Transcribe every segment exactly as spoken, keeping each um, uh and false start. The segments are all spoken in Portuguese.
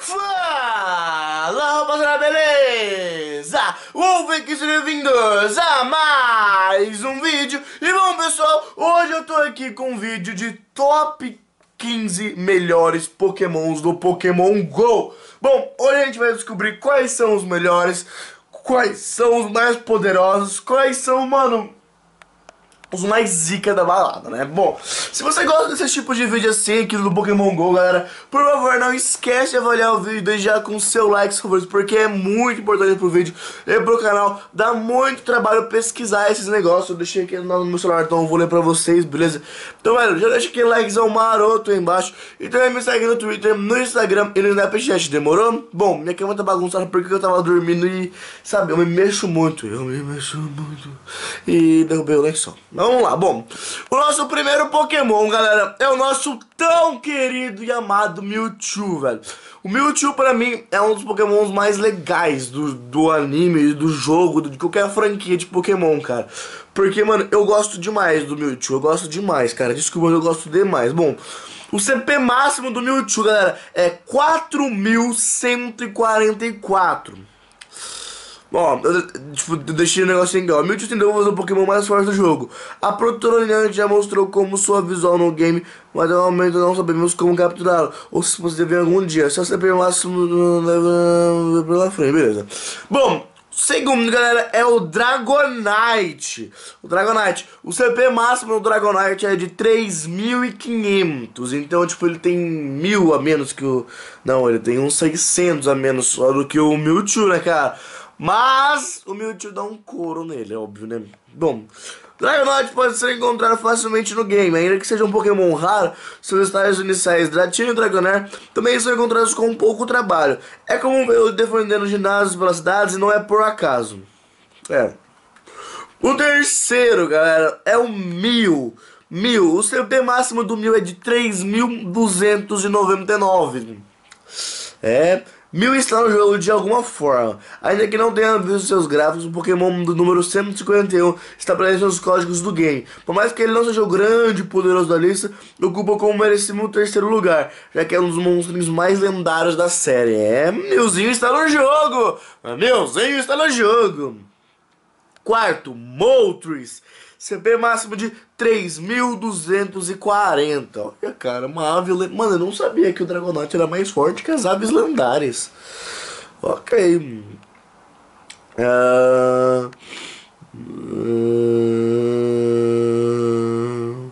Fala, rapaziada, beleza? Ouve que sejam bem-vindos a mais um vídeo. E bom, pessoal, hoje eu tô aqui com um vídeo de top quinze melhores pokémons do Pokémon GO. Bom, hoje a gente vai descobrir quais são os melhores, quais são os mais poderosos, quais são, mano, os mais zica da balada, né? Bom, se você gosta desse tipo de vídeo assim aqui do Pokémon GO, galera, por favor, não esquece de avaliar o vídeo e já com seu like, favorito, porque é muito importante pro vídeo e pro canal. Dá muito trabalho pesquisar esses negócios. Eu deixei aqui no meu celular, então eu vou ler pra vocês, beleza? Então, velho, já deixa aquele likezão maroto aí embaixo. E também me segue no Twitter, no Instagram e no Snapchat, demorou? Bom, minha cama tá bagunçada porque eu tava dormindo e, sabe, eu me mexo muito. Eu me mexo muito. E derrubei o lençol. Vamos lá, bom, o nosso primeiro Pokémon, galera, é o nosso tão querido e amado Mewtwo, velho. O Mewtwo, pra mim, é um dos Pokémons mais legais do, do anime, do jogo, de qualquer franquia de Pokémon, cara. Porque, mano, eu gosto demais do Mewtwo, eu gosto demais, cara, desculpa, eu gosto demais. Bom, o C P máximo do Mewtwo, galera, é quatro mil cento e quarenta e quatro. Ó, eu, tipo, eu deixei o um negocinho aqui, ó. Mewtwo tem o Pokémon mais forte do jogo. A produtora Niantic já mostrou como sua visual no game, mas no momento não sabemos como capturá-lo. Ou se você ver algum dia. Se você pegar o máximo pela frente, beleza. Bom, segundo, galera, é o Dragonite. O Dragonite, o C P máximo do Dragonite é de três mil e quinhentos. Então, tipo, ele tem mil a menos que o... Não, ele tem uns seiscentos a menos só do que o Mewtwo, né, cara? Mas o Mewtwo dá um couro nele, é óbvio, né? Bom, Dragonite pode ser encontrado facilmente no game, ainda que seja um Pokémon raro. Seus estágios iniciais, Dratini e Dragonair, também são encontrados com pouco trabalho. É comum vê-lo defendendo ginásios pelas cidades e não é por acaso. É. O terceiro, galera, é o Mew. Mew, o C P máximo do Mew é de três mil duzentos e noventa e nove. É... Mew está no jogo de alguma forma. Ainda que não tenha visto seus gráficos, o Pokémon do número cento e cinquenta e um estabelecem os códigos do game. Por mais que ele não seja o grande e poderoso da lista, ocupa como merecimento o terceiro lugar, já que é um dos monstros mais lendários da série. É, Mewzinho está no jogo! Mewzinho está no jogo! Quarto, Moltres. C P máximo de três mil duzentos e quarenta. Olha, cara, uma ave... Mano, eu não sabia que o Dragonite era mais forte que as aves lendárias. Ok. Uh... Uh...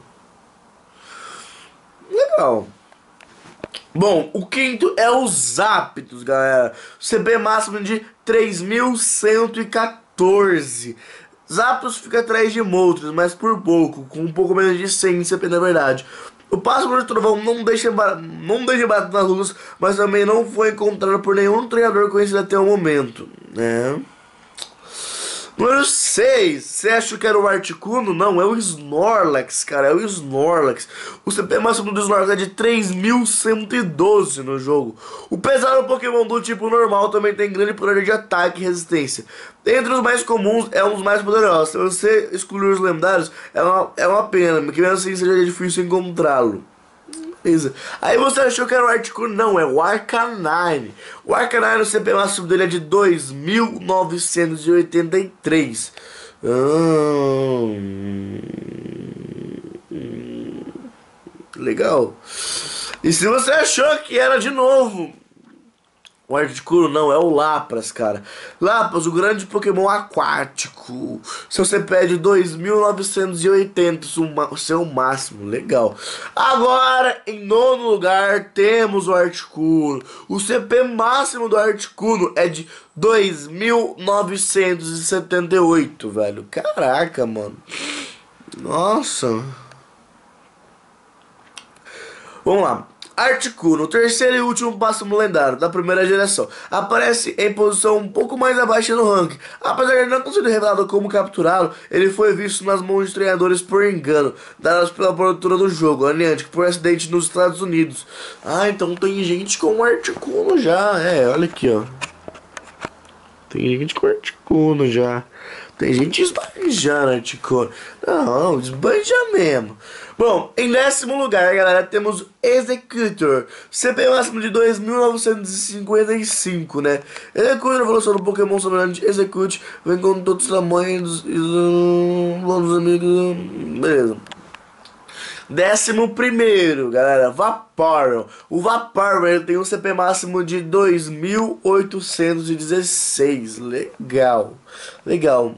Legal. Bom, o quinto é o Zapdos, galera. C P máximo de três mil cento e quatorze. Zapdos fica atrás de Moltres, mas por pouco, com um pouco menos de cem C P na verdade. O Pássaro de Trovão não deixa, não deixa bater nas luzes, mas também não foi encontrado por nenhum treinador conhecido até o momento, né? Número seis, você acha que era o Articuno? Não, é o Snorlax, cara, é o Snorlax. O C P máximo do Snorlax é de três mil cento e doze no jogo. O pesado Pokémon do tipo normal também tem grande poder de ataque e resistência. Entre os mais comuns, é um dos mais poderosos. Se você excluir os lendários, é uma, é uma pena, porque mesmo assim seja difícil encontrá-lo. Beleza. Aí você achou que era o Articuno? Não, é o Arcanine. O Arcanine, o C P máximo dele é de dois mil novecentos e oitenta e três. Hum, legal. E se você achou que era de novo o Articuno, não, é o Lapras, cara. Lapras, o grande Pokémon aquático. Seu C P é de dois mil novecentos e oitenta, o seu máximo, legal. Agora, em nono lugar, temos o Articuno. O C P máximo do Articuno é de dois mil novecentos e setenta e oito, velho. Caraca, mano. Nossa. Vamos lá. Articuno, o terceiro e último Pokémon lendário da primeira geração, aparece em posição um pouco mais abaixo no ranking. Apesar de não ter sido revelado como capturá-lo, ele foi visto nas mãos de treinadores por engano, dadas pela produtora do jogo, a Niantic, por acidente nos Estados Unidos. Ah, então tem gente com Articuno já, é, olha aqui, ó. Tem gente com Articuno já. Tem gente esbanjando Articuno. Não, esbanja mesmo. Bom, em décimo lugar, galera, temos Executor. C P máximo de dois mil novecentos e cinquenta e cinco, né? Executor, evolução do Pokémon sobrante Execute. Vem com todos os tamanhos e os amigos. Beleza. Décimo primeiro, galera, Vaporeon. O Vaporeon, ele tem um C P máximo de dois mil oitocentos e dezesseis. Legal, legal.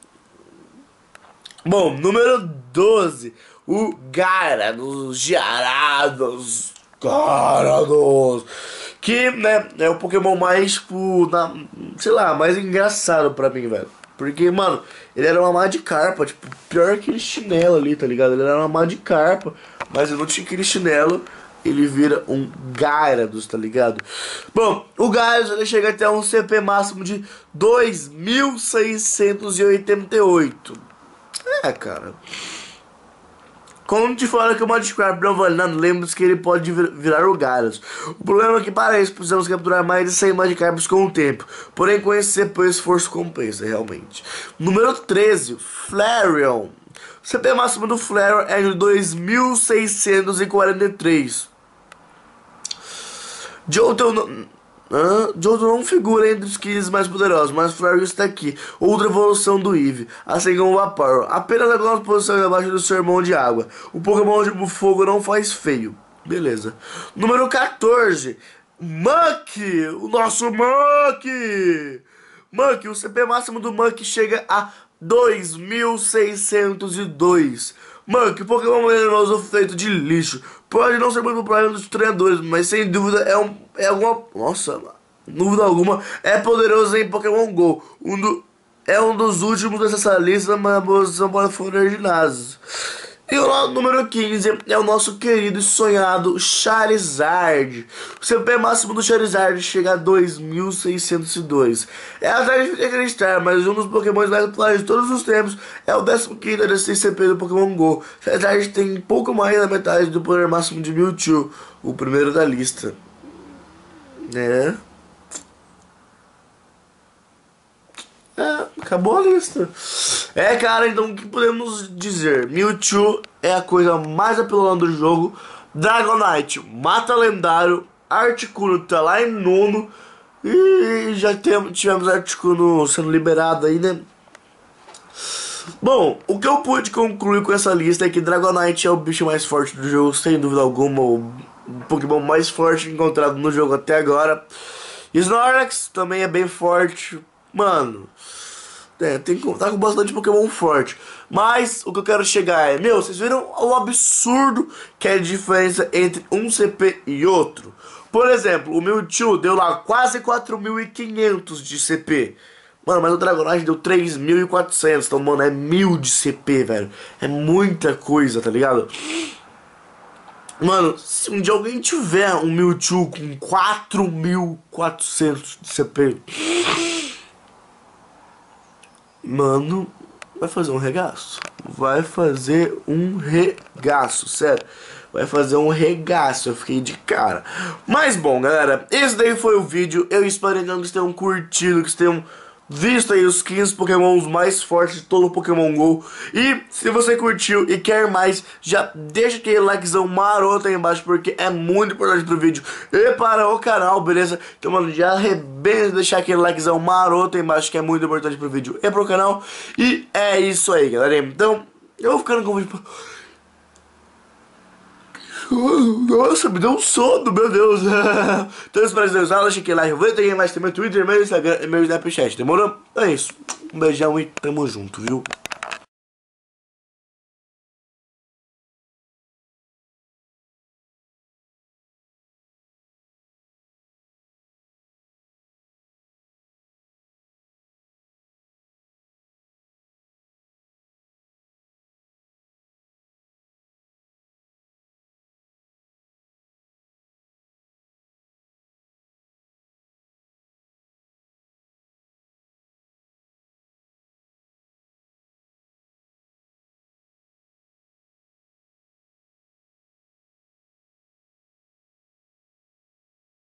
Bom, número doze, o Gyarados, Gyarados, Gyarados. Que, né, é o Pokémon mais, tipo, na, sei lá, mais engraçado pra mim, velho. Porque, mano, ele era uma Magikarpa, tipo, pior que aquele chinelo ali, tá ligado? Ele era uma Magikarpa, mas ele não tinha aquele chinelo, ele vira um Gyarados, tá ligado? Bom, o Gyarados, ele chega até um C P máximo de dois mil seiscentos e oitenta e oito. É, cara. Quando te fala que o Magikarp não vale nada, lembre-se que ele pode vir, virar o Gyarados. O problema é que para isso precisamos capturar mais de cem Magikarps com o tempo. Porém, com esse C P o esforço compensa, realmente. Número treze, Flareon. O C P máximo do Flareon é de dois mil seiscentos e quarenta e três. Johto não... Ah, Johto não figura entre os quinze mais poderosos, mas Flareon está aqui. Outra evolução do Eevee, assim como o Vaporeon. Apenas algumas posições abaixo do seu irmão de água. O Pokémon de fogo não faz feio. Beleza. Número quatorze, Muk. O nosso Muk. Muk, o C P máximo do Muk chega a dois mil seiscentos e dois. Muk, o Pokémon venenoso feito de lixo. Pode não ser muito popular dos treinadores, mas sem dúvida é, um, é alguma... Nossa, dúvida alguma, é poderoso em Pokémon GO. Um do, é um dos últimos dessa lista, mas a posição para fora de ginásio. E o número quinze é o nosso querido e sonhado Charizard. O C P máximo do Charizard chega a dois mil seiscentos e dois. É até difícil de acreditar, mas um dos Pokémon mais populares de todos os tempos é o décimo quinto desse C P do Pokémon GO. Charizard tem pouco mais da metade do poder máximo de Mewtwo, o primeiro da lista. Né? É, acabou a lista. É, cara, então o que podemos dizer? Mewtwo é a coisa mais apelona do jogo. Dragonite mata lendário. Articuno tá lá em nono. E já tem, tivemos Articuno sendo liberado aí, né? Bom, o que eu pude concluir com essa lista é que Dragonite é o bicho mais forte do jogo, sem dúvida alguma. O Pokémon mais forte encontrado no jogo até agora. Snorlax também é bem forte. Mano, é, tem que contar com bastante Pokémon forte. Mas o que eu quero chegar é, meu, vocês viram o absurdo que é a diferença entre um C P e outro? Por exemplo, o Mewtwo deu lá quase quatro mil e quinhentos de C P. Mano, mas o Dragonite deu três mil e quatrocentos. Então, mano, é mil de C P, velho. É muita coisa, tá ligado? Mano, se um dia alguém tiver um Mewtwo com quatro mil e quatrocentos de C P... Mano, vai fazer um regaço. Vai fazer um regaço, sério. Vai fazer um regaço, eu fiquei de cara. Mas bom, galera, esse daí foi o vídeo. Eu espero então que vocês tenham curtido, que vocês tenham visto aí os quinze Pokémons mais fortes de todo o Pokémon GO. E se você curtiu e quer mais, já deixa aquele likezão maroto aí embaixo, porque é muito importante pro vídeo e para o canal, beleza? Então, mano, já arrebenta de deixar aquele likezão maroto aí embaixo, que é muito importante pro vídeo e pro canal. E é isso aí, galera. Então, eu vou ficando com o vídeo. Nossa, me deu um sono, meu Deus. Então eu espero que vocês deixem aquele like. Eu vou ter mais, tem meu Twitter, meu Instagram e meu Snapchat. Demorou? É isso. Um beijão e tamo junto, viu?